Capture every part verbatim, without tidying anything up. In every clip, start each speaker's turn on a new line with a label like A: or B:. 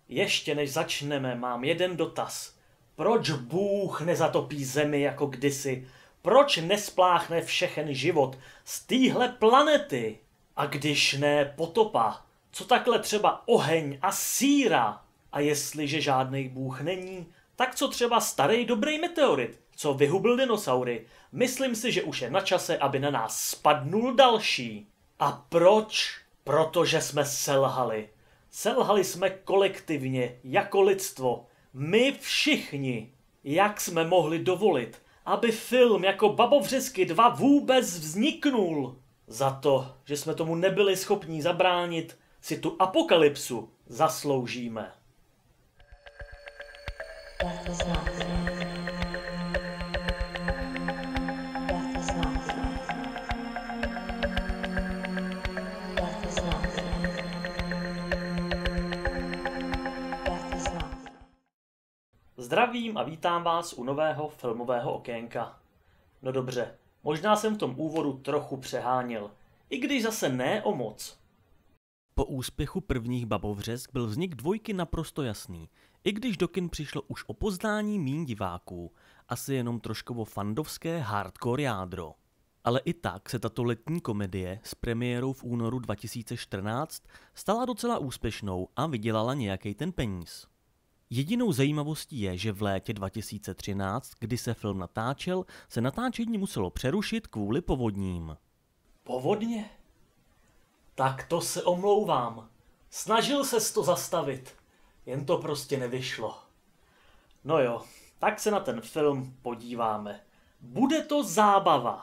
A: Ještě než začneme, mám jeden dotaz. Proč Bůh nezatopí zemi jako kdysi? Proč nespláchne všechen život z téhle planety? A když ne potopa, co takhle třeba oheň a síra? A jestliže žádný Bůh není, tak co třeba starý dobrý meteorit, co vyhubil dinosaury? Myslím si, že už je na čase, aby na nás spadnul další. A proč? Protože jsme selhali. Selhali jsme kolektivně, jako lidstvo. My všichni. Jak jsme mohli dovolit, aby film jako Babovřesky dva vůbec vzniknul? Za to, že jsme tomu nebyli schopni zabránit, si tu apokalypsu zasloužíme. Zdravím a vítám vás u nového filmového okénka. No dobře, možná jsem v tom úvodu trochu přeháněl, i když zase ne o moc.
B: Po úspěchu prvních Babovřesk byl vznik dvojky naprosto jasný, i když do kin přišlo už o poznání míň diváků, asi jenom troškovo fandovské hardcore jádro. Ale i tak se tato letní komedie s premiérou v únoru dva tisíce čtrnáct stala docela úspěšnou a vydělala nějaký ten peníz. Jedinou zajímavostí je, že v létě dva tisíce třináct, kdy se film natáčel, se natáčení muselo přerušit kvůli povodním.
A: Povodně? Tak to se omlouvám. Snažil ses to zastavit, jen to prostě nevyšlo. No jo, tak se na ten film podíváme. Bude to zábava.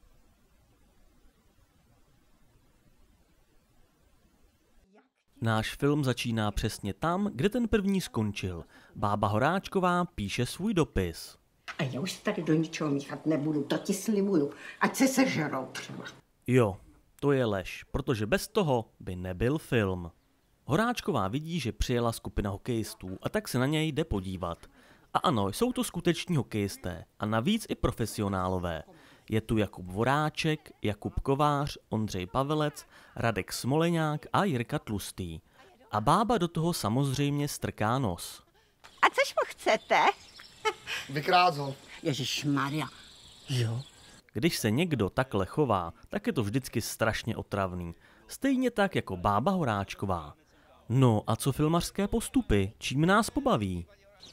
B: Náš film začíná přesně tam, kde ten první skončil. Bába Horáčková píše svůj dopis.
C: A já už se tady do ničeho míchat nebudu, to ti slibuju. Ať se sežerou třeba.
B: Jo, to je lež, protože bez toho by nebyl film. Horáčková vidí, že přijela skupina hokejistů a tak se na něj jde podívat. A ano, jsou to skuteční hokejisté a navíc i profesionálové. Je tu Jakub Voráček, Jakub Kovář, Ondřej Pavelec, Radek Smoleňák a Jirka Tlustý. A bába do toho samozřejmě strká nos.
C: A což mu chcete?
D: Vykrát ho.
C: Ježišmarja. Jo?
B: Když se někdo takhle chová, tak je to vždycky strašně otravný. Stejně tak jako bába Horáčková. No a co filmařské postupy? Čím nás pobaví?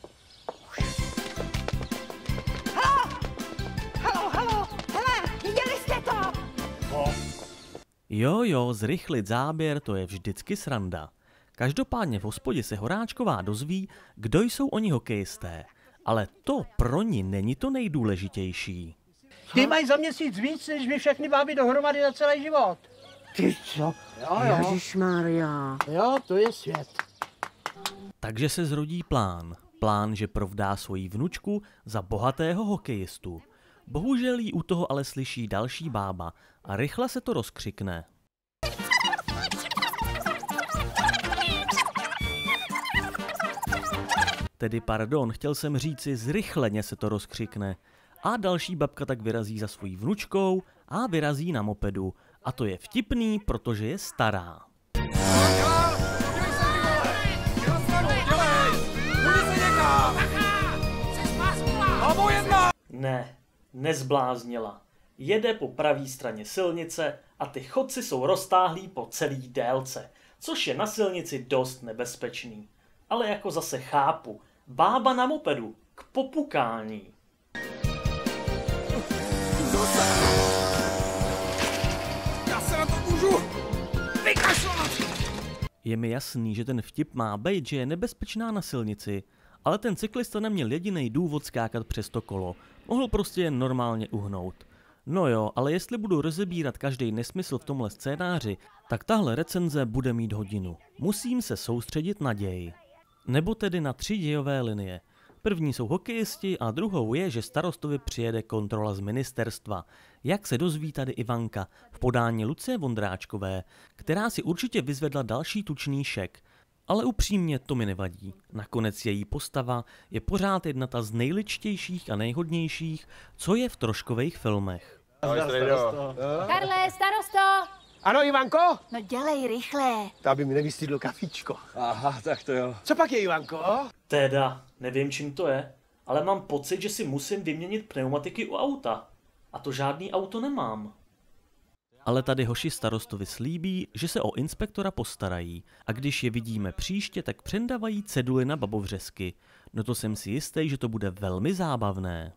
B: Jo, jo, zrychlit záběr, to je vždycky sranda. Každopádně v hospodě se Horáčková dozví, kdo jsou oni hokejisté. Ale to pro ní není to nejdůležitější.
E: Ty mají za měsíc víc, než my všechny báby dohromady na celý život.
C: Ty co?
E: Jo, jo.
C: Ježišmarja.
E: Jo, to je svět.
B: Takže se zrodí plán. Plán, že provdá svoji vnučku za bohatého hokejistu. Bohužel jí u toho ale slyší další bába a rychle se to rozkřikne. Tedy pardon, chtěl jsem říci, zrychleně se to rozkřikne. A další babka tak vyrazí za svojí vnučkou a vyrazí na mopedu. A to je vtipný, protože je stará.
A: Ne, nezbláznila. Jede po pravé straně silnice a ty chodci jsou roztáhlí po celý délce, což je na silnici dost nebezpečný. Ale jako zase chápu, bába na mopedu, k popukání.
D: Já se na to můžu vykašlat!
B: Je mi jasný, že ten vtip má být, že je nebezpečná na silnici, ale ten cyklista neměl jediný důvod skákat přes to kolo. Mohl prostě jen normálně uhnout. No jo, ale jestli budu rozebírat každý nesmysl v tomhle scénáři, tak tahle recenze bude mít hodinu. Musím se soustředit na děj. Nebo tedy na tři dějové linie. První jsou hokejisti a druhou je, že starostovi přijede kontrola z ministerstva. Jak se dozví tady Ivanka v podání Lucie Vondráčkové, která si určitě vyzvedla další tučný šek. Ale upřímně to mi nevadí. Nakonec její postava je pořád jedna ta z nejličtějších a nejhodnějších, co je v troškových filmech.
D: Ahoj,
E: starosto.
F: Karle, starosto!
E: Ano, Ivanko?
F: No dělej rychle.
E: To aby mi nevystydlo kafičko.
D: Aha, tak to jo.
E: Co pak je, Ivanko?
A: Teda, nevím, čím to je, ale mám pocit, že si musím vyměnit pneumatiky u auta. A to žádný auto nemám.
B: Ale tady hoši starostovi slíbí, že se o inspektora postarají a když je vidíme příště, tak přendavají ceduly na babovřesky. No to jsem si jistý, že to bude velmi zábavné.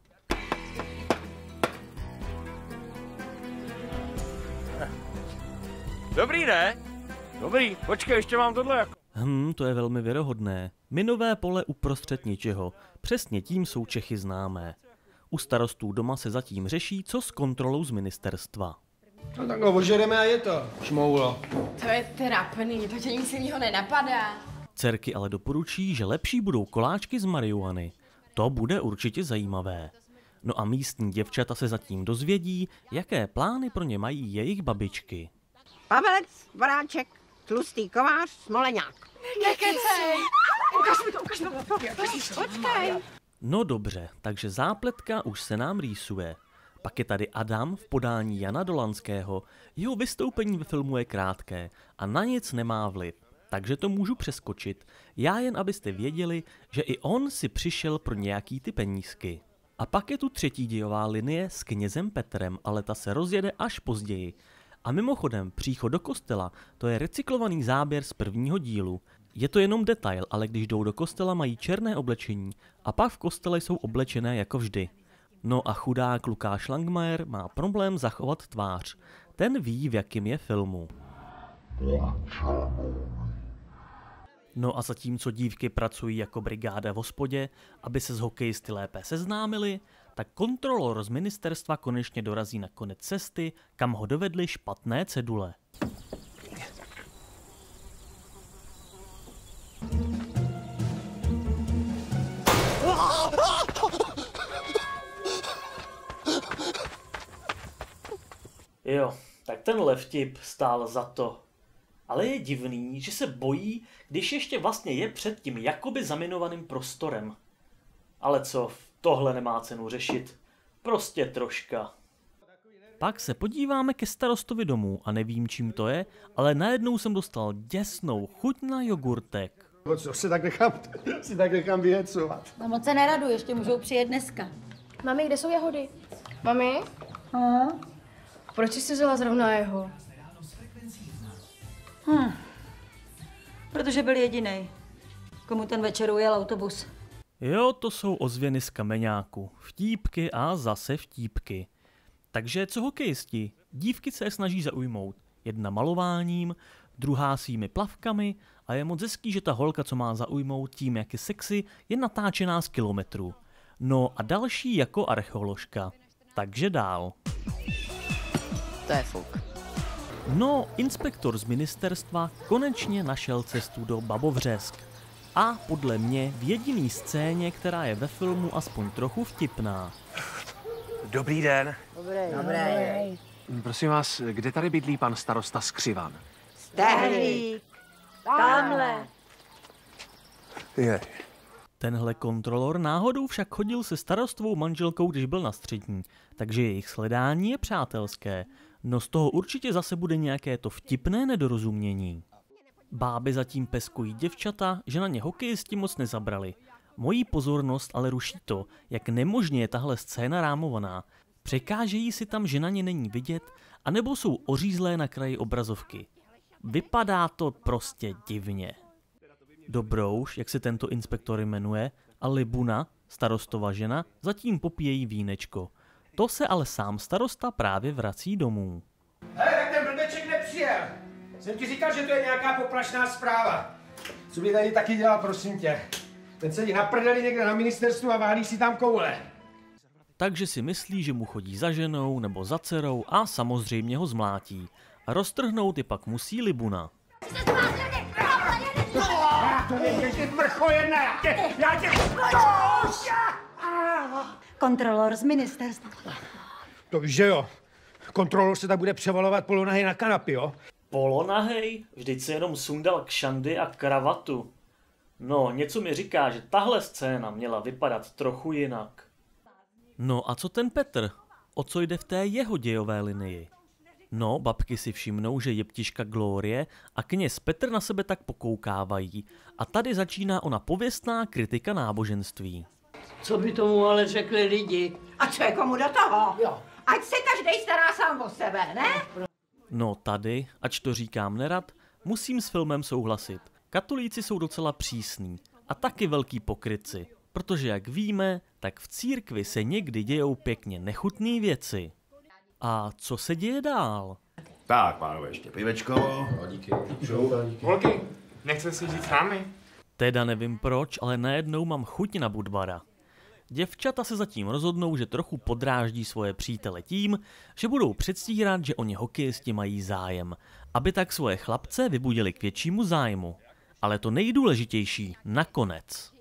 D: Dobrý, ne? Dobrý, počkej, ještě mám tohle jako...
B: Hm, to je velmi věrohodné. Minové pole uprostřed ničeho. Přesně tím jsou Čechy známé. U starostů doma se zatím řeší, co s kontrolou z ministerstva.
E: No tak no, ožereme a je to, šmoulo.
F: To je trapný, to tě nic jiného nenapadá.
B: Dcerky ale doporučí, že lepší budou koláčky z marihuany. To bude určitě zajímavé. No a místní děvčata se zatím dozvědí, jaké plány pro ně mají jejich babičky.
C: Pavelec, Voráček, tlustý kovář, Smoleňák.
F: Nekecej! Ukaž mi to, ukaž mi to.
C: Počkej.
B: No dobře, takže zápletka už se nám rýsuje. Pak je tady Adam v podání Jana Dolanského. Jeho vystoupení ve filmu je krátké a na nic nemá vliv, takže to můžu přeskočit. Já jen abyste věděli, že i on si přišel pro nějaký ty penízky. A pak je tu třetí dějová linie s knězem Petrem, ale ta se rozjede až později. A mimochodem, příchod do kostela, to je recyklovaný záběr z prvního dílu. Je to jenom detail, ale když jdou do kostela, mají černé oblečení a pak v kostele jsou oblečené jako vždy. No a chudák Lukáš Langmajer má problém zachovat tvář. Ten ví, v jakém je filmu. No a zatímco dívky pracují jako brigáda v hospodě, aby se s hokejisty lépe seznámili, tak kontrolor z ministerstva konečně dorazí na konec cesty, kam ho dovedly špatné cedule.
A: Jo, tak tenhle vtip stál za to. Ale je divný, že se bojí, když ještě vlastně je před tím jakoby zaminovaným prostorem. Ale co, tohle nemá cenu řešit. Prostě troška.
B: Pak se podíváme ke starostovi domů a nevím, čím to je, ale najednou jsem dostal děsnou chuť na jogurtek.
E: No co se tak nechám, si tak nechám vyhecovat.
F: No moc se neradu, ještě můžou přijet dneska.
G: Mami, kde jsou jahody? Mami?
F: Aha.
G: Proč jsi vzala zrovna jeho?
F: Hm. Protože byl jedinej, komu ten večer ujel autobus.
B: Jo, to jsou ozvěny z kameňáku. Vtípky a zase vtípky. Takže co hokejisti? Dívky se je snaží zaujmout. Jedna malováním, druhá svými plavkami a je moc hezký, že ta holka, co má zaujmout tím, jak je sexy, je natáčená z kilometru. No a další jako archeoložka. Takže dál.
F: To je fuk.
B: No, inspektor z ministerstva konečně našel cestu do Babovřesk. A podle mě v jediný scéně, která je ve filmu aspoň trochu vtipná.
H: Dobrý den.
C: Dobré.
H: Prosím vás, kde tady bydlí pan starosta Skřivan?
C: Stehlík. Tamhle.
H: Je.
B: Tenhle kontrolor náhodou však chodil se starostovou manželkou, když byl na střední, takže jejich sledání je přátelské. No z toho určitě zase bude nějaké to vtipné nedorozumění. Báby zatím peskují děvčata, že na ně hokejisti moc nezabrali. Mojí pozornost ale ruší to, jak nemožně je tahle scéna rámovaná. Překážejí si tam, že na ně není vidět, anebo jsou ořízlé na kraji obrazovky. Vypadá to prostě divně. Dobrouš, jak se tento inspektor jmenuje, a Libuna, starostova žena, zatím popíjejí vínečko. To se ale sám starosta právě vrací domů.
E: Hele, tak ten blbeček nepřijel. Jsem ti říkal, že to je nějaká poplašná zpráva. Co by tady taky dělal, prosím tě? Ten sedí na prdeli někde na ministerstvu a válí si tam koule.
B: Takže si myslí, že mu chodí za ženou nebo za dcerou a samozřejmě ho zmlátí. A roztrhnout je pak musí Libuna.
E: Já to nejde, že mrcho jedna, já tě, já tě...
F: Kontrolor z ministerstva.
E: To víš, že jo. Kontrolor se tak bude převalovat polonahy na kanapy, jo?
A: Polonahej? Vždyť se jenom sundal kšandy a kravatu. No, něco mi říká, že tahle scéna měla vypadat trochu jinak.
B: No a co ten Petr? O co jde v té jeho dějové linii? No, babky si všimnou, že jeptiška Glorie a kněz Petr na sebe tak pokoukávají. A tady začíná ona pověstná kritika náboženství.
C: Co by tomu ale řekli lidi? A co je komu do toho? Jo. Ať se každej stará sám o sebe, ne?
B: No tady, ač to říkám nerad, musím s filmem souhlasit. Katolíci jsou docela přísní a taky velký pokrytci, protože jak víme, tak v církvi se někdy dějou pěkně nechutné věci. A co se děje dál?
I: Tak, pánové, ještě pivečko. No, díky.
D: Holky, nechce si žít s námi?
B: Teda nevím proč, ale najednou mám chuť na Budvara. Děvčata se zatím rozhodnou, že trochu podráždí svoje přítele tím, že budou předstírat, že oni hokejisti mají zájem, aby tak svoje chlapce vybudili k většímu zájmu. Ale to nejdůležitější nakonec.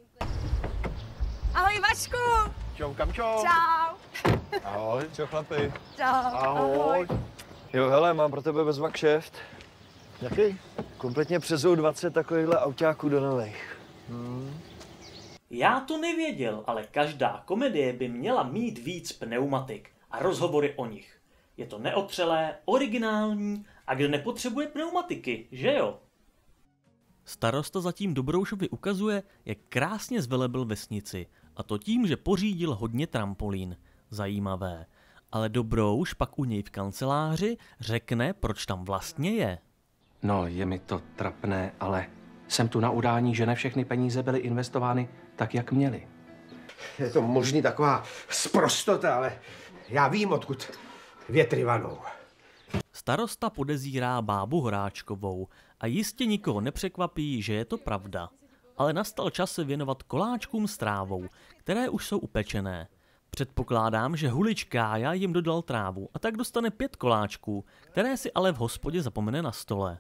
J: Ahoj Vašku!
D: Čau, Kamčo!
J: Čau!
K: Ahoj, čau chlapi.
J: Čau!
K: Ahoj. Jo, hele, mám pro tebe bezva kšeft. Jaký? Kompletně přezou dvacet takovýchhle autáků do nových. Hmm.
A: Já to nevěděl, ale každá komedie by měla mít víc pneumatik a rozhovory o nich. Je to neotřelé, originální a kde nepotřebuje pneumatiky, že jo?
B: Starosta zatím Dobroušovi ukazuje, jak krásně zvelebil vesnici, a to tím, že pořídil hodně trampolín. Zajímavé. Ale Dobrouš pak u něj v kanceláři řekne, proč tam vlastně je.
H: No, je mi to trapné, ale jsem tu na udání, že ne všechny peníze byly investovány tak, jak měly.
E: Je to možný taková sprostota, ale já vím, odkud větry vanou.
B: Starosta podezírá bábu Horáčkovou a jistě nikoho nepřekvapí, že je to pravda. Ale nastal čas se věnovat koláčkům s trávou, které už jsou upečené. Předpokládám, že hulič Kája jim dodal trávu a tak dostane pět koláčků, které si ale v hospodě zapomene na stole.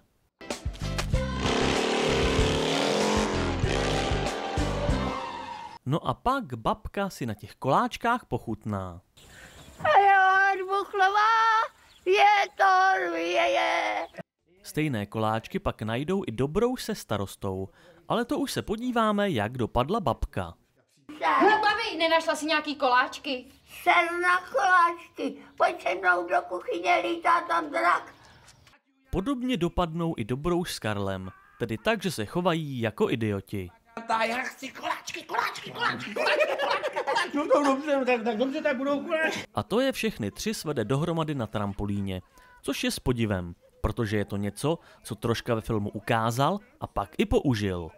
B: No a pak babka si na těch koláčkách pochutná.
J: Jo, Dmuchlová, je to je.
B: Stejné koláčky pak najdou i Dobrouš se starostou, ale to už se podíváme, jak dopadla babka.
G: No babi, nenašla si nějaký koláčky?
J: Jsem na koláčky, pojď se mnou do kuchyně, lítá tam drak.
B: Podobně dopadnou i Dobrouš s Karlem, tedy tak, že se chovají jako idioti.
E: Já chci koláčky, koláčky, koláčky, koláčky, koláčky, koláčky. No to dobře, tak, tak dobře, tak budou koláčky.
B: A to je všechny tři svede dohromady na trampolíně, což je s podivem, protože je to něco, co troška ve filmu ukázal a pak i použil.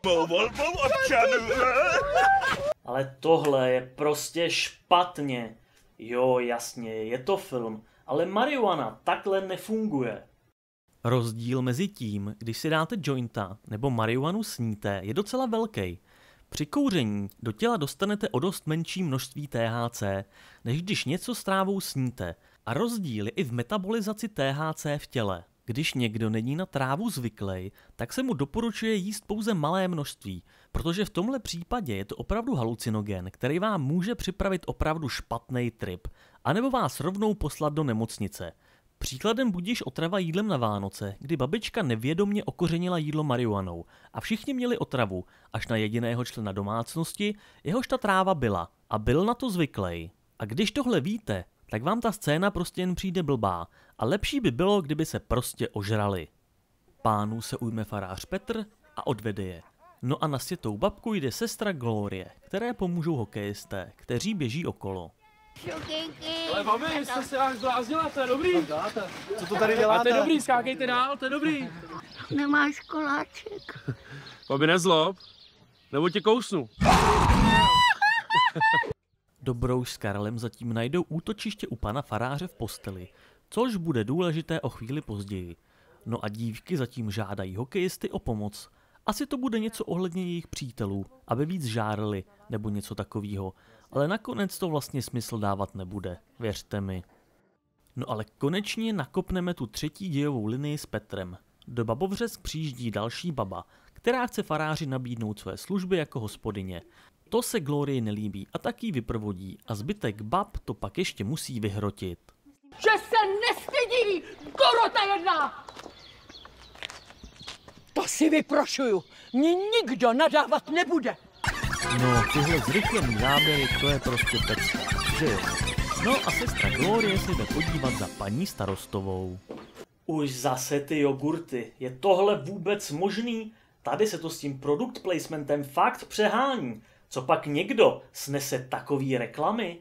A: Ale tohle je prostě špatně. Jo, jasně, je to film, ale marihuana takhle nefunguje.
B: Rozdíl mezi tím, když si dáte jointa nebo marihuanu sníte, je docela velký. Při kouření do těla dostanete o dost menší množství T H C, než když něco s trávou sníte. A rozdíl je i v metabolizaci T H C v těle. Když někdo není na trávu zvyklý, tak se mu doporučuje jíst pouze malé množství, protože v tomhle případě je to opravdu halucinogen, který vám může připravit opravdu špatný trip, anebo vás rovnou poslat do nemocnice. Příkladem budíš otrava jídlem na Vánoce, kdy babička nevědomně okořenila jídlo marihuanou a všichni měli otravu, až na jediného člena domácnosti, jehož ta tráva byla a byl na to zvyklý. A když tohle víte, tak vám ta scéna prostě jen přijde blbá a lepší by bylo, kdyby se prostě ožrali. Pánů se ujme farář Petr a odvede je. No a na světou babku jde sestra Glorie, které pomůžou hokejisté, kteří běží okolo.
D: Ale babi, jste se až zbláznila, to je dobrý.
K: Co to tady děláte?
D: A to je dobrý, skákejte dál, to je dobrý.
J: Nemáš koláček.
D: Babi, nezlob, nebo tě kousnu.
B: Dobrouš s Karlem zatím najdou útočiště u pana faráře v posteli, což bude důležité o chvíli později. No a dívky zatím žádají hokejisty o pomoc. Asi to bude něco ohledně jejich přítelů, aby víc žárli nebo něco takového, ale nakonec to vlastně smysl dávat nebude, věřte mi. No ale konečně nakopneme tu třetí dějovou linii s Petrem. Do Babovřesk přijíždí další baba, která chce faráři nabídnout své služby jako hospodyně. To se Glorii nelíbí a tak ji vyprovodí a zbytek bab to pak ještě musí vyhrotit.
J: Že se nestydí, korota jedna! To si vyprošuju, mě nikdo nadávat nebude.
B: No, tyhle zrychlený záběry, to je prostě pecka, že jo? No a sestra Glorie se jde podívat za paní starostovou.
A: Už zase ty jogurty. Je tohle vůbec možný? Tady se to s tím product placementem fakt přehání. Co pak někdo snese takový reklamy?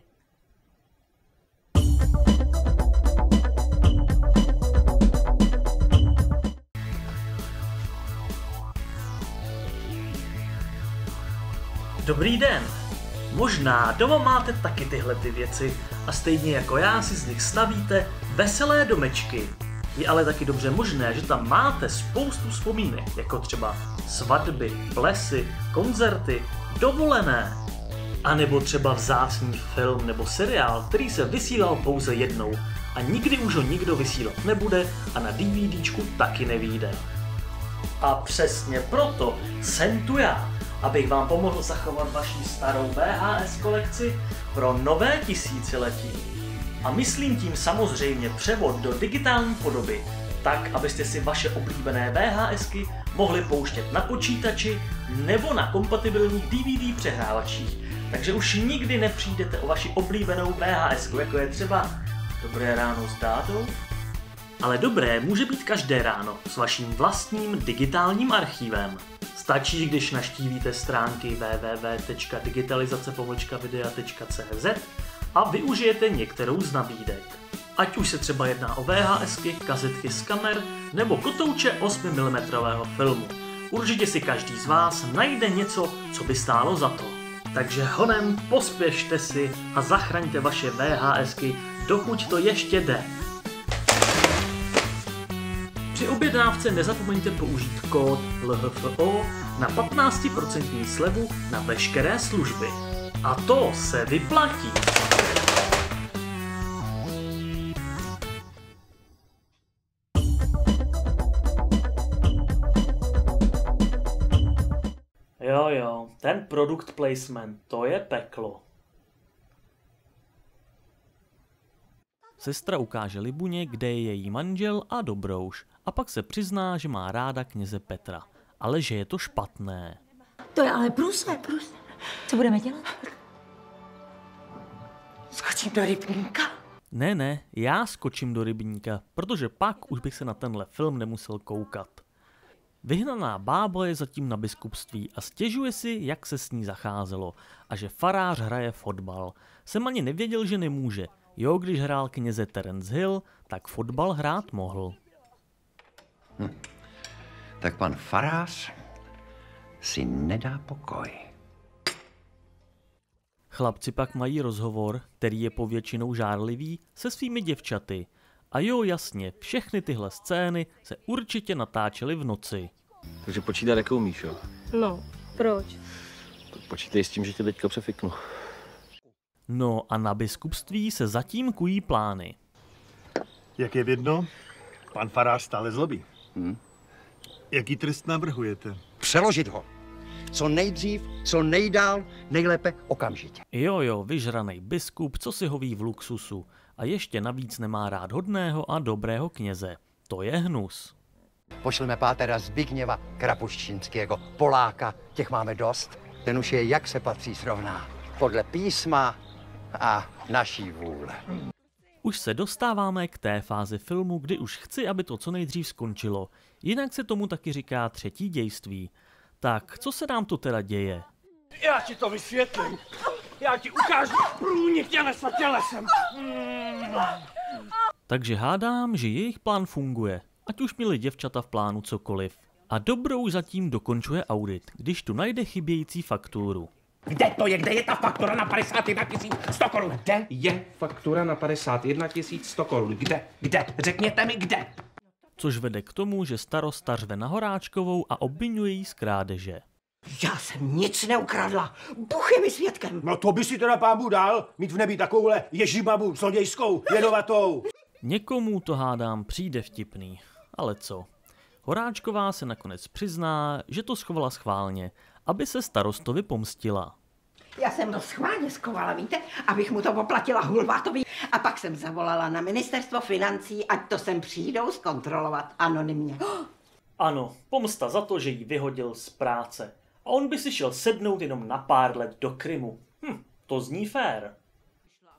A: Dobrý den. Možná doma máte taky tyhle ty věci a stejně jako já si z nich stavíte veselé domečky. Je ale taky dobře možné, že tam máte spoustu vzpomínek, jako třeba svatby, plesy, koncerty, dovolené. A nebo třeba vzácný film nebo seriál, který se vysílal pouze jednou a nikdy už ho nikdo vysílat nebude a na DVDčku taky nevyjde. A přesně proto jsem tu já, abych vám pomohl zachovat vaši starou V H S kolekci pro nové tisíciletí. A myslím tím samozřejmě převod do digitální podoby, tak abyste si vaše oblíbené VHSky mohli pouštět na počítači nebo na kompatibilních D V D přehrávačích. Takže už nikdy nepřijdete o vaši oblíbenou VHSku, jako je třeba Dobré ráno s Dádou. Ale dobré může být každé ráno s vaším vlastním digitálním archívem. Stačí, když navštívíte stránky w w w tečka digitalizace pomlčka videa tečka c z a využijete některou z nabídek. Ať už se třeba jedná o VHSky, kazetky z kamer nebo kotouče osm milimetrů filmu. Určitě si každý z vás najde něco, co by stálo za to. Takže honem pospěšte si a zachraňte vaše VHSky, dokud to ještě jde. Při objednávce nezapomeňte použít kód L H F O na patnáct procent slevu na veškeré služby. A to se vyplatí. Jo jo, ten product placement, to je peklo.
B: Sestra ukáže Libuně, kde je její manžel a dobrouš. A pak se přizná, že má ráda kněze Petra. Ale že je to špatné.
F: To je ale průser, průser. Co budeme dělat? Skočím do rybníka?
B: Ne, ne, já skočím do rybníka, protože pak už bych se na tenhle film nemusel koukat. Vyhnaná bába je zatím na biskupství a stěžuje si, jak se s ní zacházelo a že farář hraje fotbal. Jsem ani nevěděl, že nemůže. Jo, když hrál kněze Terence Hill, tak fotbal hrát mohl.
L: Hm. Tak pan farář si nedá pokoj.
B: Chlapci pak mají rozhovor, který je povětšinou žárlivý, se svými děvčaty. A jo, jasně, všechny tyhle scény se určitě natáčely v noci.
H: Takže počítat jako umíš, jo?
G: No, proč?
H: Tak počítej s tím, že tě teďka přefiknu.
B: No a na biskupství se zatím kují plány.
M: Jak je vidno, pan farář stále zlobí.
L: Hmm?
M: Jaký trest navrhujete?
L: Přeložit ho. Co nejdřív, co nejdál, nejlépe okamžitě.
B: Jo, jo, vyžranej biskup, co si hoví v luxusu. A ještě navíc nemá rád hodného a dobrého kněze. To je hnus.
L: Pošleme pátera Zbigněva Krapuščinského, Poláka, těch máme dost. Ten už je, jak se patří, srovná. Podle písma a naší vůle.
B: Už se dostáváme k té fázi filmu, kdy už chci, aby to co nejdřív skončilo. Jinak se tomu taky říká třetí dějství. Tak, co se nám to teda děje?
E: Já ti to vysvětlím. Já ti ukážu průnik tělesa tělesem.
B: Takže hádám, že jejich plán funguje. Ať už měli děvčata v plánu cokoliv. A dobrou zatím dokončuje audit, když tu najde chybějící fakturu.
E: Kde to je? Kde je ta faktura na padesát jedna tisíc sto korun? Kde je faktura na padesát jedna tisíc sto korun? Kde? Kde? Řekněte mi, kde?
B: Což vede k tomu, že starosta řve na Horáčkovou a obvinuje jí z krádeže.
C: Já jsem nic neukradla. Bůh je mi svědkem.
E: No to by si teda pán Bůh dal, mít v nebi takovouhle ježibabu zlodějskou, jedovatou.
B: Někomu to hádám přijde vtipný, ale co? Horáčková se nakonec přizná, že to schovala schválně, aby se starostovi pomstila.
C: Já jsem to schválně schovala, víte, abych mu to poplatila Hulvátovi. A pak jsem zavolala na ministerstvo financí, ať to sem přijdou zkontrolovat anonymně.
A: Ano, pomsta za to, že jí vyhodil z práce. A on by si šel sednout jenom na pár let do Krymu. Hm, to zní fér.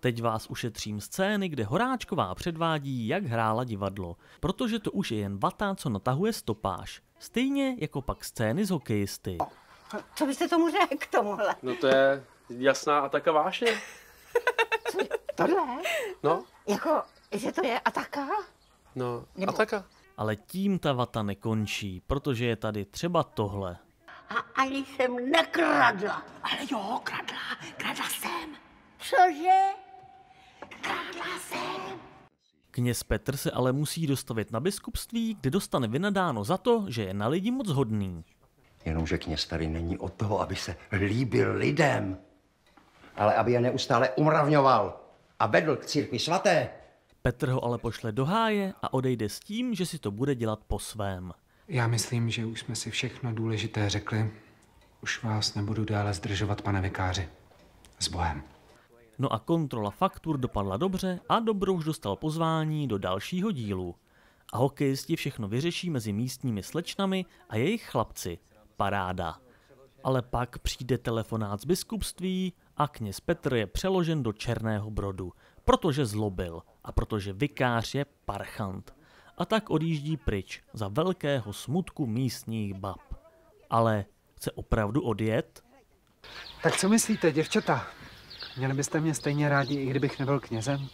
B: teď vás ušetřím scény, kde Horáčková předvádí, jak hrála divadlo, protože to už je jen vata, co natahuje stopáž. Stejně jako pak scény z hokejisty.
C: Co byste tomu řekl k tomuhle?
H: No to je jasná ataka vášně.
C: Tohle?
H: No.
C: Jako, že to je ataka?
H: No,
C: Nebo...
H: ataka.
B: Ale tím ta vata nekončí, protože je tady třeba tohle.
J: A ani jsem nekradla.
C: Ale jo, kradla, kradla jsem.
J: Cože?
C: Kradla jsem.
B: Kněz Petr se ale musí dostavit na biskupství, kde dostane vynadáno za to, že je na lidi moc hodný.
L: Jenomže kněz tady není od toho, aby se líbil lidem, ale aby je neustále umravňoval a vedl k církvi svaté.
B: Petr ho ale pošle do háje a odejde s tím, že si to bude dělat po svém.
N: Já myslím, že už jsme si všechno důležité řekli. Už vás nebudu dále zdržovat, pane vikáři. S Bohem.
B: No a kontrola faktur dopadla dobře a Dobrouš dostal pozvání do dalšího dílu. A hokejisti všechno vyřeší mezi místními slečnami a jejich chlapci. Paráda. Ale pak přijde telefonát z biskupství a kněz Petr je přeložen do Černého Brodu, protože zlobil a protože vikář je parchant. A tak odjíždí pryč za velkého smutku místních bab. Ale chce opravdu odjet?
N: Tak co myslíte, děvčata? Měli byste mě stejně rádi, i kdybych nebyl knězem?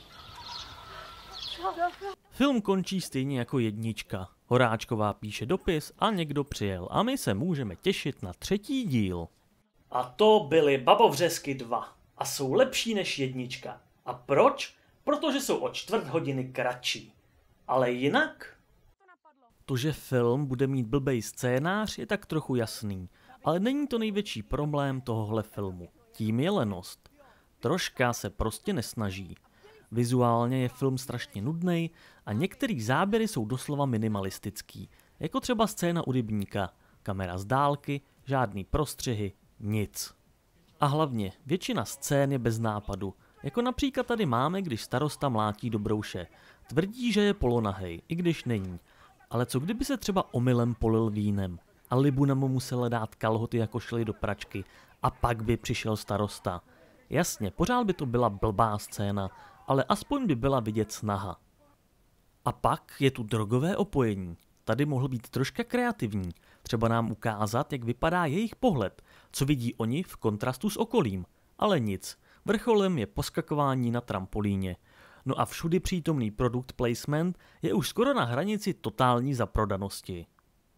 B: Film končí stejně jako jednička. Horáčková píše dopis a někdo přijel a my se můžeme těšit na třetí díl.
A: A to byly Babovřesky dva. A jsou lepší než jednička. A proč? Protože jsou o čtvrt hodiny kratší. Ale jinak?
B: To, že film bude mít blbej scénář, je tak trochu jasný. Ale není to největší problém tohohle filmu. Tím je lenost. Troška se prostě nesnaží. Vizuálně je film strašně nudnej a některý záběry jsou doslova minimalistický. Jako třeba scéna u rybníka. Kamera z dálky, žádný prostřihy, nic. A hlavně, většina scén je bez nápadu. Jako například tady máme, když starosta mlátí Dobrouše. Tvrdí, že je polonahej, i když není. Ale co kdyby se třeba omylem polil vínem a Libuna mu musela dát kalhoty jako šly do pračky a pak by přišel starosta. Jasně, pořád by to byla blbá scéna, ale aspoň by byla vidět snaha. A pak je tu drogové opojení. Tady mohl být troška kreativní, třeba nám ukázat, jak vypadá jejich pohled, co vidí oni v kontrastu s okolím. Ale nic, vrcholem je poskakování na trampolíně. No a všudy přítomný product placement je už skoro na hranici totální zaprodanosti.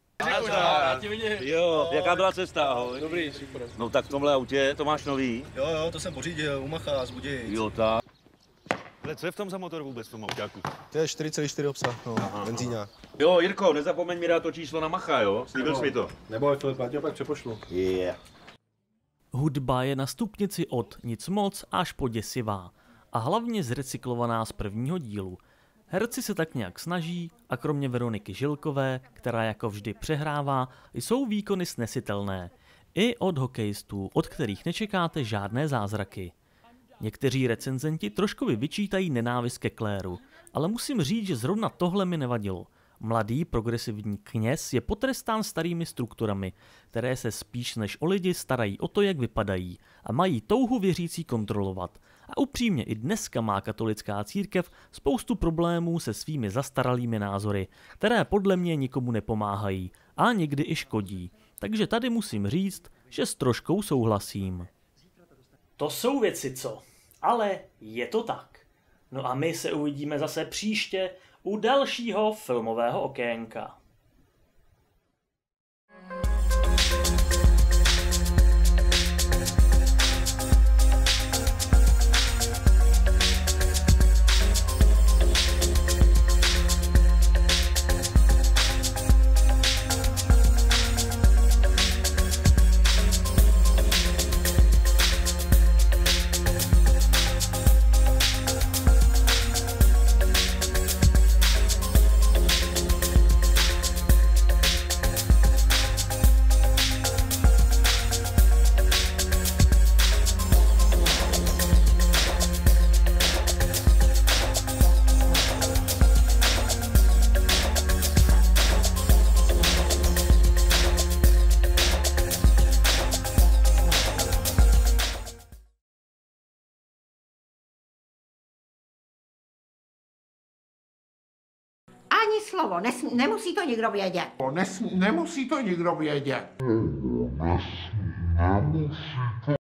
O: Jo, jaká byla cesta, ahoj?
P: Dobrý, super.
O: No tak v tomhle autě, to máš nový?
P: Jo, jo, to jsem pořídil, u Macha z Budějic.
O: Jo, tak. Ale co je v tom za motor vůbec v tom autáku?
P: To je čtyři celá čtyři obsah, no, benzíňák.
O: Jo, Jirko, nezapomeň mi dát to číslo na Macha, jo? Slíbil jsi mi to.
P: Neboj, Filip, já tě pak přepošlu.
O: Yeah.
B: Hudba je na stupnici od nic moc až po děsivá. A hlavně zrecyklovaná z prvního dílu. Herci se tak nějak snaží a kromě Veroniky Žilkové, která jako vždy přehrává, jsou výkony snesitelné. I od hokejistů, od kterých nečekáte žádné zázraky. Někteří recenzenti trošku vyčítají nenávist ke Kléru, ale musím říct, že zrovna tohle mi nevadilo. Mladý progresivní kněz je potrestán starými strukturami, které se spíš než o lidi starají o to, jak vypadají a mají touhu věřící kontrolovat. A upřímně i dneska má katolická církev spoustu problémů se svými zastaralými názory, které podle mě nikomu nepomáhají a někdy i škodí. Takže tady musím říct, že s troškou souhlasím.
A: To jsou věci, co? Ale je to tak. No a my se uvidíme zase příště u dalšího filmového okénka.
C: Ani slovo, Nes, nemusí to nikdo vědět.
Q: Nes, nemusí to nikdo vědět. Nemusí to